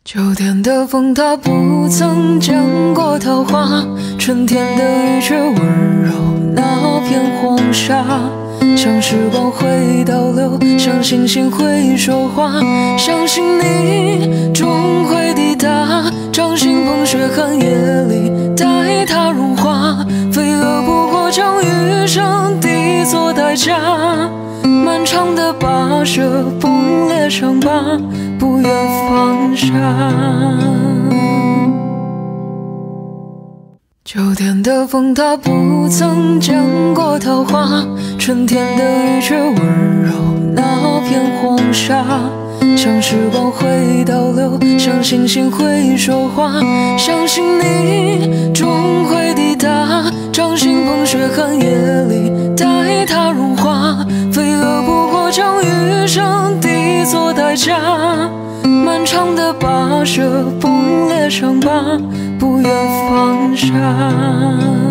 秋天的风，它不曾见过桃花，春天的雨却温柔那片黄沙。像时光会倒流，像星星会说话，相信你终会抵达。掌心捧雪寒夜里，待它融化，飞蛾扑火将余生抵作代价。漫长的跋涉，崩裂伤疤，不愿放下。秋天的风，它不曾见过桃花，春天的雨却温柔那片黄沙。像时光会倒流，像星星会说话，相信你终会抵达。掌心捧雪寒夜里，待它融化，飞蛾扑火将余生抵作代价。漫长的跋涉，崩裂伤疤，不愿放下。